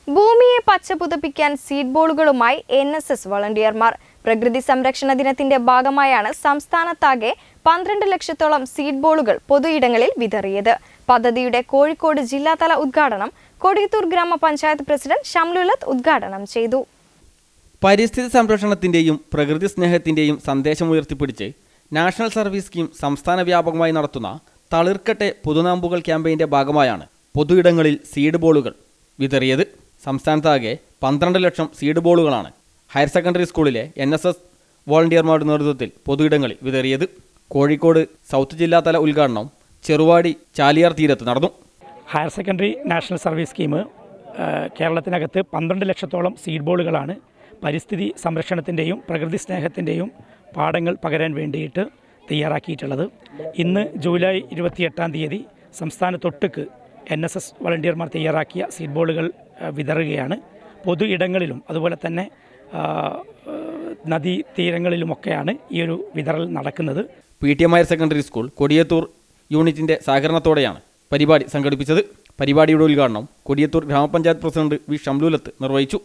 ഭൂമിയെ പച്ചപുതപ്പിക്കാൻ seed ബോളുകളുമായി NSS വളണ്ടിയർമാർ. പ്രകൃതി സംരക്ഷണ ദിനത്തിന്റെ ഭാഗമായാണ് സംസ്ഥാനത്താകെ 12 ലക്ഷത്തോളം സീഡ് ബോളുകൾ പൊതുയിടങ്ങളിൽ വിതറിയത്. പദ്ധതിയുടെ കോഴിക്കോട് ജില്ലാതല ഉദ്ഘാടനം കൊടിയത്തൂർ ഗ്രാമപഞ്ചായത്ത് പ്രസിഡന്റ് ഷംലുലത്ത് ഉദ്ഘാടനം ചെയ്തു. പരിസ്ഥിതി സംരക്ഷണത്തിന്റെയും പ്രകൃതി സ്നേഹത്തിന്റെയും സന്ദേശം ഉയർത്തിപ്പിടിച്ച് നാഷണൽ സർവീസ് സ്കീം സംസ്ഥാന വ്യാപകമായി നടത്തുന്ന തളിർക്കട്ടെ പുതുനാമ്പുകൾ ക്യാമ്പയിന്റെ ഭാഗമായാണ് പൊതുയിടങ്ങളിൽ സീഡ് ബോളുകൾ വിതറിയത്. സംസ്ഥാനത്താകെ 12 ലക്ഷം സീഡ് ബോളുകളാണ് ഹയർ സെക്കൻഡറി സ്കൂളിലെ NSS വോളണ്ടിയർമാരുടെ നേതൃത്വത്തിൽ പൊതുയിടങ്ങളിൽ വിതറിയത്. കോഴിക്കോട് സൗത്ത് ജില്ലാതല ഉദ്ഘാടനം ചെറുവാടി ചാലിയാർ തീരത്ത് നടന്നു. Higher secondary national service scheme കേരളത്തിനകത്ത് 12 ലക്ഷത്തോളം സീഡ് ബോളുകളാണ് പരിസ്ഥിതി സംരക്ഷണത്തിൻ്റെയും പ്രകൃതി സ്നേഹത്തിൻ്റെയും പാഠങ്ങൾ പകരാൻ വേണ്ടിയിട്ട് തയ്യാറാക്കിയിട്ടുള്ളത്. ഇന്ന് ജൂലൈ 28-ാം തീയതി സംസ്ഥാനത്തൊട്ടുക്ക് NSS വളണ്ടിയർമാർ തയ്യാറാക്കിയ സീഡ് ബോളുകൾ വിതറുകയാണ്. പൊതു ഇടങ്ങളിലും അതുപോലെ തന്നെ നദീതീരങ്ങളിലുമൊക്കെയാണ് ഈ ഒരു വിതറൽ നടക്കുന്നത്. PTM higher secondary school Kodiyathur യൂണിറ്റിൻ്റെ സഹകരണത്തോടെയാണ് പരിപാടി സംഘടിപ്പിച്ചത്. പരിപാടിയുടെ ഉദ്ഘാടനം കൊടിയത്തൂർ ഗ്രാമപഞ്ചായത്ത് പ്രസിഡന്റ് വി ഷംലുലത്ത് നിർവഹിച്ചു.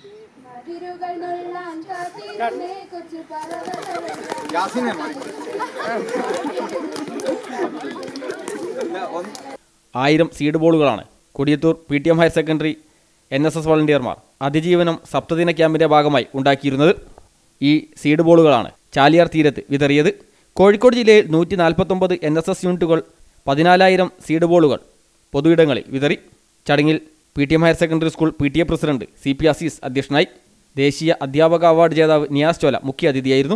1000 സീഡ് ബോളുകളാണ് Kodiyathur PTM higher secondary NSS വളണ്ടിയർമാർ അതിജീവനം സപ്തദിന ക്യാമ്പിൻ്റെ ഭാഗമായി ഉണ്ടാക്കിയിരുന്നത്. ഈ സീഡ് ബോളുകളാണ് ചാലിയാർ തീരത്ത് വിതറിയത്. കോഴിക്കോട് ജില്ലയിൽ 149 NSS യൂണിറ്റുകൾ 14,000 സീഡ് ബോളുകൾ പൊതുയിടങ്ങളിൽ വിതറി. ചടങ്ങിൽ PTM higher secondary school PTA president CP Azeez അധ്യക്ഷനായി. ദേശീയ അധ്യാപക അവാർഡ് ജേതാവ് നിയാസ് ചോല മുഖ്യ അതിഥിയായിരുന്നു.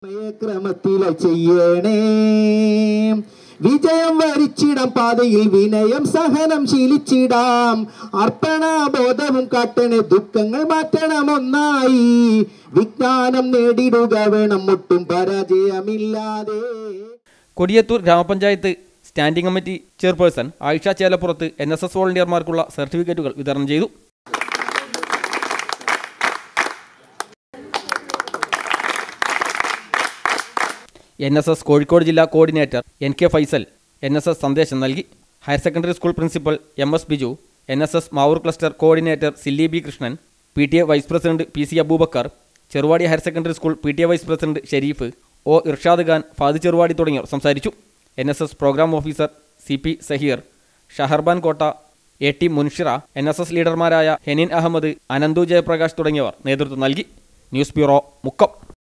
വിജയം വരിച്ചിടാം, പാതയിൽ വിനയം സഹനം ശീലിച്ചിടാം, അർപ്പണബോധവും കാട്ടണേ, ദുഃഖങ്ങൾ മാറ്റണം ഒന്നായി, വിജ്ഞാനം നേടിടുക വേണം ഒട്ടും പരാജയമില്ലാതെ. കൊടിയത്തൂർ ഗ്രാമപഞ്ചായത്ത് standing committee chairperson Ayisha Chelappurath NSS വോളണ്ടിയർമാർക്കുള്ള സർട്ടിഫിക്കറ്റുകൾ വിതരണം ചെയ്തു. NSS കോഴിക്കോട് ജില്ലാ കോർഡിനേറ്റർ NK ഫൈസൽ NSS സന്ദേശം നൽകി. Higher secondary school principal MS Biju, NSS Mavoor cluster coordinator Silli B Krishnan, PTA vice president PC Aboobacker, Cheruvadi higher secondary school PTA vice president Sharif, O Irshad Khan, Fadi Cheruvadi തുടങ്ങിയവർ സംസാരിച്ചു. NSS programme officer CP Saheer, Shaharban Kotta, AT മുൻഷിറ, NSS ലീഡർമാരായ Henin Ahmed, Ananthu Jayaprakash തുടങ്ങിയവർ നേതൃത്വം നൽകി. News bureau, Mukkam.